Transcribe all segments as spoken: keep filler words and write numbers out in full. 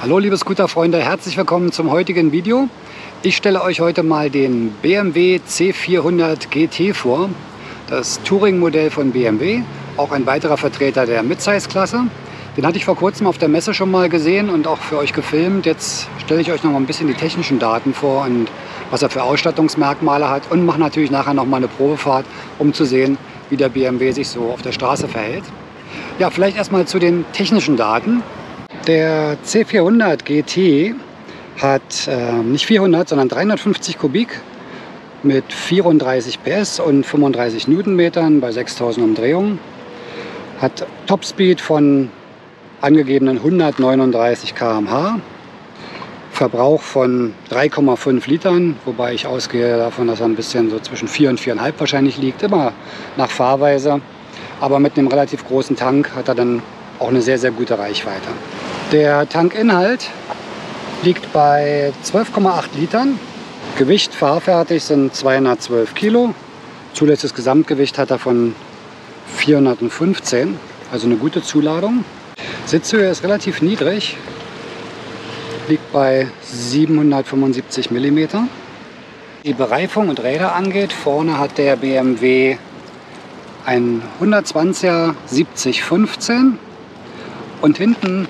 Hallo liebe Scooterfreunde, herzlich willkommen zum heutigen Video. Ich stelle euch heute mal den B M W C vierhundert G T vor, das Touring-Modell von B M W, auch ein weiterer Vertreter der Midsize-Klasse. Den hatte ich vor kurzem auf der Messe schon mal gesehen und auch für euch gefilmt. Jetzt stelle ich euch noch mal ein bisschen die technischen Daten vor und was er für Ausstattungsmerkmale hat und mache natürlich nachher noch mal eine Probefahrt, um zu sehen, wie der B M W sich so auf der Straße verhält. Ja, vielleicht erstmal zu den technischen Daten. Der C vierhundert G T hat äh, nicht vierhundert, sondern dreihundertfünfzig Kubik mit vierunddreißig P S und fünfunddreißig Newtonmetern bei sechstausend Umdrehungen. Hat Topspeed von angegebenen hundertneununddreißig Kilometer pro Stunde. Verbrauch von drei Komma fünf Litern, wobei ich ausgehe davon, dass er ein bisschen so zwischen vier und vier Komma fünf wahrscheinlich liegt, immer nach Fahrweise. Aber mit einem relativ großen Tank hat er dann auch eine sehr, sehr gute Reichweite. Der Tankinhalt liegt bei zwölf Komma acht Litern. Gewicht fahrfertig sind zweihundertzwölf Kilo. Zulässiges Gesamtgewicht hat er von vierhundertfünfzehn, also eine gute Zuladung. Sitzhöhe ist relativ niedrig, liegt bei siebenhundertfünfundsiebzig Millimeter. Die Bereifung und Räder angeht, vorne hat der B M W ein hundertzwanziger siebzig fünfzehn und hinten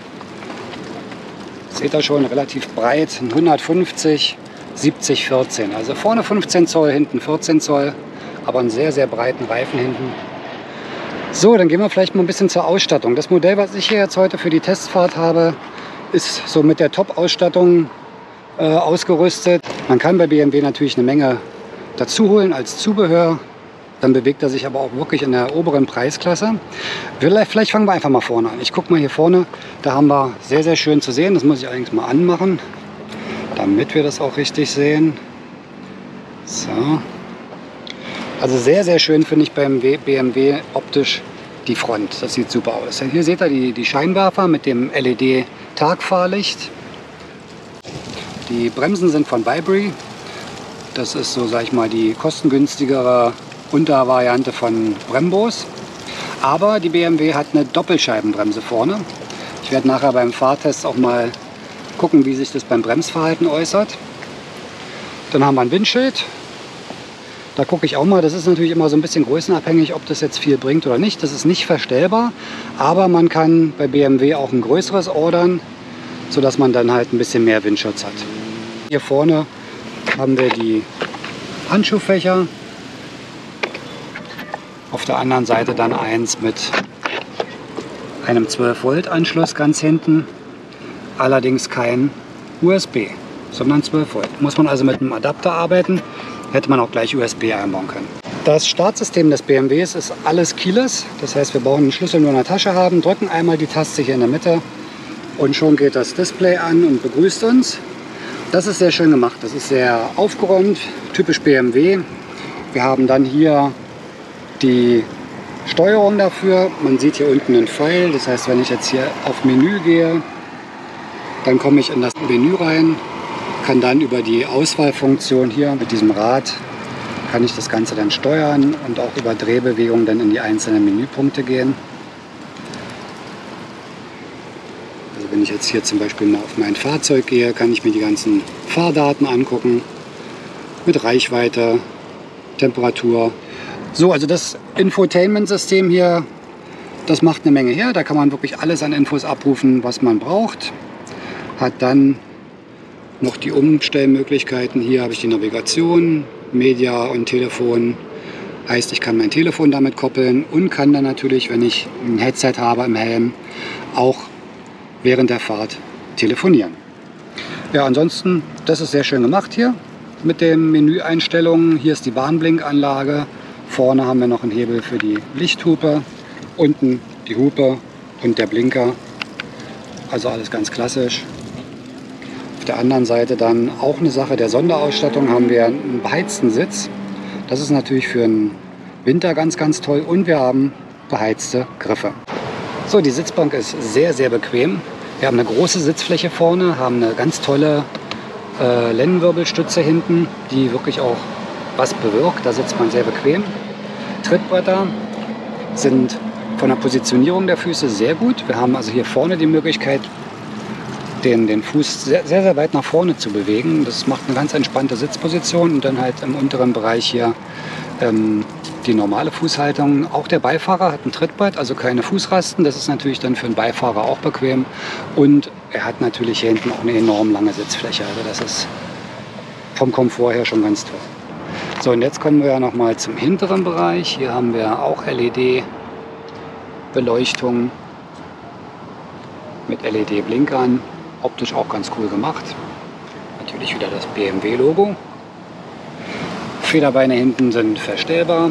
seht ihr schon relativ breit, ein hundertfünfzig siebzig vierzehn. Also vorne fünfzehn Zoll, hinten vierzehn Zoll, aber einen sehr, sehr breiten Reifen hinten. So, dann gehen wir vielleicht mal ein bisschen zur Ausstattung. Das Modell, was ich hier jetzt heute für die Testfahrt habe, ist so mit der Top-Ausstattung äh, ausgerüstet. Man kann bei B M W natürlich eine Menge dazu holen als Zubehör. Dann bewegt er sich aber auch wirklich in der oberen Preisklasse. Vielleicht, vielleicht fangen wir einfach mal vorne an. Ich gucke mal hier vorne, da haben wir sehr, sehr schön zu sehen. Das muss ich allerdings mal anmachen, damit wir das auch richtig sehen. So. Also sehr, sehr schön finde ich beim B M W optisch die Front. Das sieht super aus. Hier seht ihr die, die Scheinwerfer mit dem L E D-Tagfahrlicht. Die Bremsen sind von Vibri. Das ist so, sag ich mal, die kostengünstigere Untervariante von Brembos. Aber die B M W hat eine Doppelscheibenbremse vorne. Ich werde nachher beim Fahrtest auch mal gucken, wie sich das beim Bremsverhalten äußert. Dann haben wir ein Windschild. Da gucke ich auch mal, das ist natürlich immer so ein bisschen größenabhängig, ob das jetzt viel bringt oder nicht. Das ist nicht verstellbar, aber man kann bei B M W auch ein größeres ordern, sodass man dann halt ein bisschen mehr Windschutz hat. Hier vorne haben wir die Handschuhfächer. Auf der anderen Seite dann eins mit einem zwölf Volt Anschluss ganz hinten. Allerdings kein U S B, sondern zwölf Volt. Muss man also mit einem Adapter arbeiten. Hätte man auch gleich U S B einbauen können. Das Startsystem des B M Ws ist alles keyless. Das heißt, wir brauchen einen Schlüssel nur in der Tasche haben, drücken einmal die Taste hier in der Mitte und schon geht das Display an und begrüßt uns. Das ist sehr schön gemacht. Das ist sehr aufgeräumt, typisch B M W. Wir haben dann hier die Steuerung dafür. Man sieht hier unten einen Pfeil. Das heißt, wenn ich jetzt hier auf Menü gehe, dann komme ich in das Menü rein. Kann dann über die Auswahlfunktion hier mit diesem Rad kann ich das Ganze dann steuern und auch über Drehbewegungen dann in die einzelnen Menüpunkte gehen. Also wenn ich jetzt hier zum Beispiel mal auf mein Fahrzeug gehe, kann ich mir die ganzen Fahrdaten angucken mit Reichweite, Temperatur. So, also das Infotainment-System hier, das macht eine Menge her. Da kann man wirklich alles an Infos abrufen, was man braucht. Hat dann noch die Umstellmöglichkeiten. Hier habe ich die Navigation, Media und Telefon. Heißt, ich kann mein Telefon damit koppeln und kann dann natürlich, wenn ich ein Headset habe im Helm, auch während der Fahrt telefonieren. Ja, ansonsten, das ist sehr schön gemacht hier mit den Menüeinstellungen. Hier ist die Warnblinkanlage. Vorne haben wir noch einen Hebel für die Lichthupe. Unten die Hupe und der Blinker. Also alles ganz klassisch. Auf der anderen Seite dann auch eine Sache der Sonderausstattung, haben wir einen beheizten Sitz. Das ist natürlich für den Winter ganz, ganz toll. Und wir haben beheizte Griffe. So, die Sitzbank ist sehr, sehr bequem. Wir haben eine große Sitzfläche vorne, haben eine ganz tolle äh, Lendenwirbelstütze hinten, die wirklich auch was bewirkt. Da sitzt man sehr bequem. Trittbretter sind von der Positionierung der Füße sehr gut. Wir haben also hier vorne die Möglichkeit, den, den Fuß sehr, sehr, sehr weit nach vorne zu bewegen. Das macht eine ganz entspannte Sitzposition und dann halt im unteren Bereich hier ähm, die normale Fußhaltung. Auch der Beifahrer hat ein Trittbrett, also keine Fußrasten. Das ist natürlich dann für den Beifahrer auch bequem. Und er hat natürlich hier hinten auch eine enorm lange Sitzfläche. Also das ist vom Komfort her schon ganz toll. So, und jetzt kommen wir ja noch mal zum hinteren Bereich. Hier haben wir auch L E D-Beleuchtung mit L E D-Blinkern. Optisch auch ganz cool gemacht. Natürlich wieder das B M W-Logo. Federbeine hinten sind verstellbar.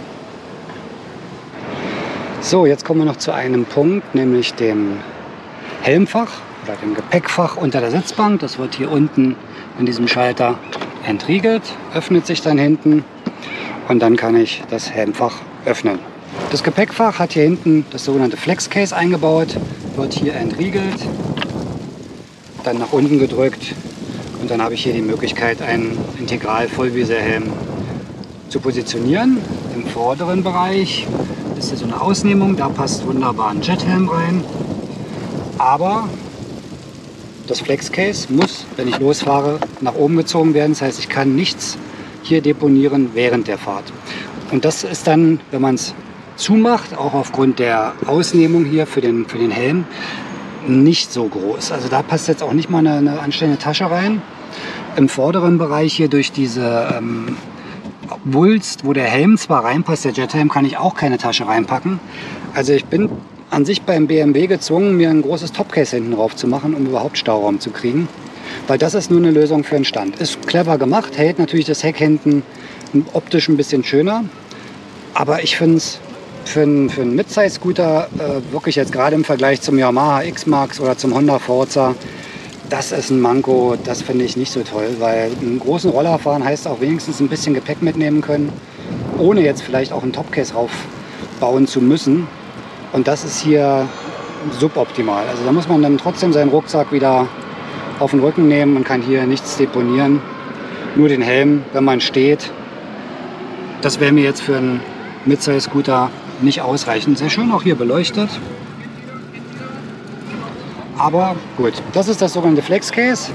So, jetzt kommen wir noch zu einem Punkt, nämlich dem Helmfach oder dem Gepäckfach unter der Sitzbank. Das wird hier unten an diesem Schalter entriegelt, öffnet sich dann hinten und dann kann ich das Helmfach öffnen. Das Gepäckfach hat hier hinten das sogenannte Flex Case eingebaut, wird hier entriegelt, dann nach unten gedrückt und dann habe ich hier die Möglichkeit, einen Integral-Vollvisierhelm zu positionieren. Im vorderen Bereich ist hier so eine Ausnehmung, da passt wunderbar ein Jethelm rein, aber das Flex Case muss, wenn ich losfahre, nach oben gezogen werden. Das heißt, ich kann nichts hier deponieren während der Fahrt. Und das ist dann, wenn man es zumacht, auch aufgrund der Ausnehmung hier für den, für den Helm, nicht so groß. Also da passt jetzt auch nicht mal eine, eine anständige Tasche rein. Im vorderen Bereich hier durch diese ähm, Wulst, wo der Helm zwar reinpasst, der Jethelm, kann ich auch keine Tasche reinpacken. Also ich bin an sich beim B M W gezwungen, mir ein großes Topcase hinten drauf zu machen, um überhaupt Stauraum zu kriegen. Weil das ist nur eine Lösung für den Stand. Ist clever gemacht, hält natürlich das Heck hinten optisch ein bisschen schöner. Aber ich finde es für einen, für einen Midsize-Scooter äh, wirklich jetzt gerade im Vergleich zum Yamaha X-Max oder zum Honda Forza, das ist ein Manko, das finde ich nicht so toll. Weil einen großen Roller fahren heißt auch wenigstens ein bisschen Gepäck mitnehmen können, ohne jetzt vielleicht auch ein Topcase raufbauen zu müssen. Und das ist hier suboptimal. Also da muss man dann trotzdem seinen Rucksack wieder auf den Rücken nehmen und kann hier nichts deponieren. Nur den Helm, wenn man steht. Das wäre mir jetzt für einen Midsize-Scooter nicht ausreichend. Sehr schön auch hier beleuchtet. Aber gut, das ist das sogenannte Flex Case.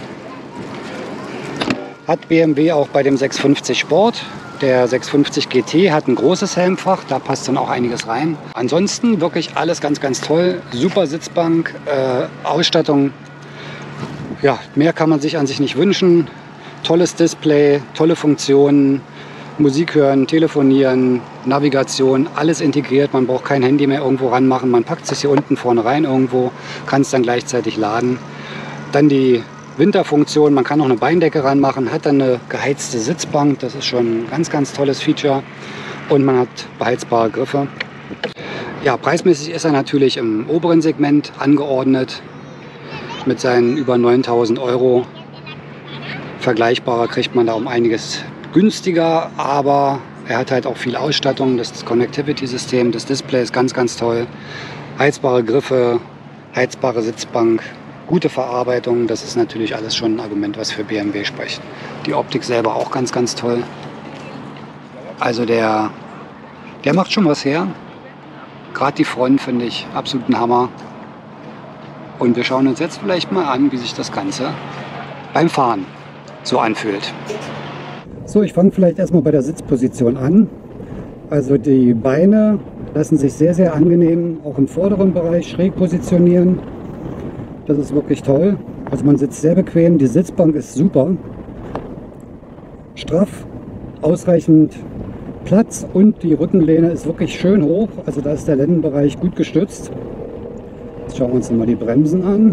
Hat B M W auch bei dem sechshundertfünfzig Sport. Der sechshundertfünfzig G T hat ein großes Helmfach, da passt dann auch einiges rein. Ansonsten wirklich alles ganz, ganz toll. Super Sitzbank, äh, Ausstattung. Ja, mehr kann man sich an sich nicht wünschen. Tolles Display, tolle Funktionen, Musik hören, telefonieren, Navigation, alles integriert. Man braucht kein Handy mehr irgendwo ranmachen. Man packt es hier unten vorne rein irgendwo, kann es dann gleichzeitig laden. Dann die Winterfunktion, man kann noch eine Beindecke ranmachen, hat dann eine geheizte Sitzbank, das ist schon ein ganz, ganz tolles Feature und man hat beheizbare Griffe. Ja, preismäßig ist er natürlich im oberen Segment angeordnet mit seinen über neuntausend Euro. Vergleichbarer kriegt man da um einiges günstiger, aber er hat halt auch viel Ausstattung, das Connectivity-System, das Display ist ganz, ganz toll, heizbare Griffe, heizbare Sitzbank. Gute Verarbeitung, das ist natürlich alles schon ein Argument, was für B M W spricht. Die Optik selber auch ganz, ganz toll. Also der, der macht schon was her. Gerade die Front finde ich absolut ein Hammer. Und wir schauen uns jetzt vielleicht mal an, wie sich das Ganze beim Fahren so anfühlt. So, ich fange vielleicht erstmal bei der Sitzposition an. Also die Beine lassen sich sehr, sehr angenehm auch im vorderen Bereich schräg positionieren. Das ist wirklich toll. Also man sitzt sehr bequem, die Sitzbank ist super. Straff, ausreichend Platz und die Rückenlehne ist wirklich schön hoch. Also da ist der Lendenbereich gut gestützt. Jetzt schauen wir uns nochmal die Bremsen an.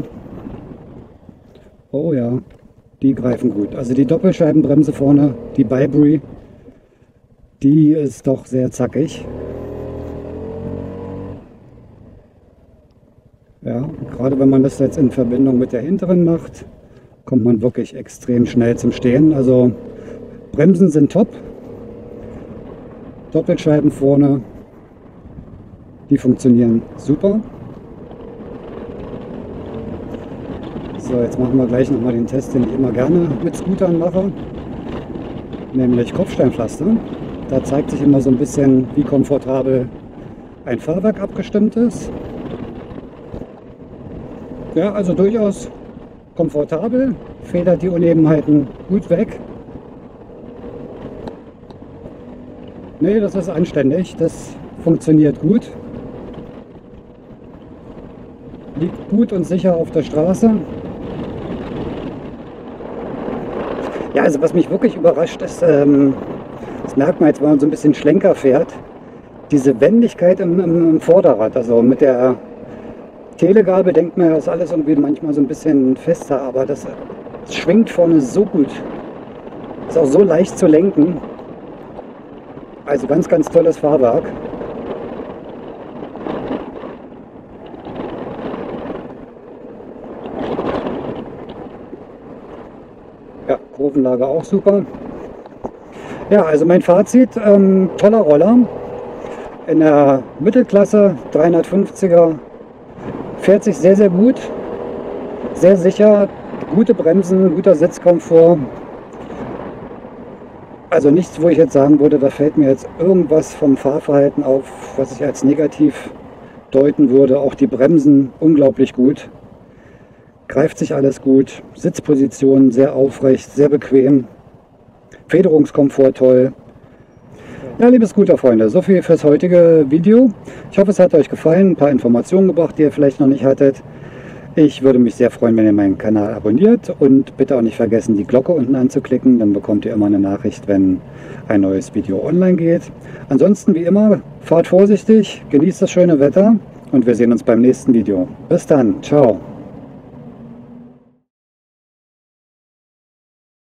Oh ja, die greifen gut. Also die Doppelscheibenbremse vorne, die Bybri, die ist doch sehr zackig. Ja, gerade wenn man das jetzt in Verbindung mit der hinteren macht, kommt man wirklich extrem schnell zum Stehen. Also Bremsen sind top. Doppelscheiben vorne, die funktionieren super. So, jetzt machen wir gleich nochmal den Test, den ich immer gerne mit Scootern mache, nämlich Kopfsteinpflaster. Da zeigt sich immer so ein bisschen, wie komfortabel ein Fahrwerk abgestimmt ist. Ja, also durchaus komfortabel, federt die Unebenheiten gut weg. Ne, das ist anständig, das funktioniert gut. Liegt gut und sicher auf der Straße. Ja, also was mich wirklich überrascht ist, ähm, das merkt man jetzt, wenn man so ein bisschen Schlenker fährt, diese Wendigkeit im, im, im Vorderrad. Also mit der Telegabel denkt man, das ist alles irgendwie manchmal so ein bisschen fester, aber das, das schwingt vorne so gut. Ist auch so leicht zu lenken. Also ganz, ganz tolles Fahrwerk. Ja, Kurvenlage auch super. Ja, also mein Fazit, ähm, toller Roller. In der Mittelklasse, dreihundertfünfziger, fährt sich sehr, sehr gut. Sehr sicher, gute Bremsen, guter Sitzkomfort. Also nichts, wo ich jetzt sagen würde, da fällt mir jetzt irgendwas vom Fahrverhalten auf, was ich als negativ deuten würde. Auch die Bremsen unglaublich gut. Greift sich alles gut, Sitzposition sehr aufrecht, sehr bequem, Federungskomfort toll. Ja, liebe Scooter-Freunde, so viel fürs heutige Video. Ich hoffe, es hat euch gefallen, ein paar Informationen gebracht, die ihr vielleicht noch nicht hattet. Ich würde mich sehr freuen, wenn ihr meinen Kanal abonniert und bitte auch nicht vergessen, die Glocke unten anzuklicken, dann bekommt ihr immer eine Nachricht, wenn ein neues Video online geht. Ansonsten, wie immer, fahrt vorsichtig, genießt das schöne Wetter und wir sehen uns beim nächsten Video. Bis dann, ciao!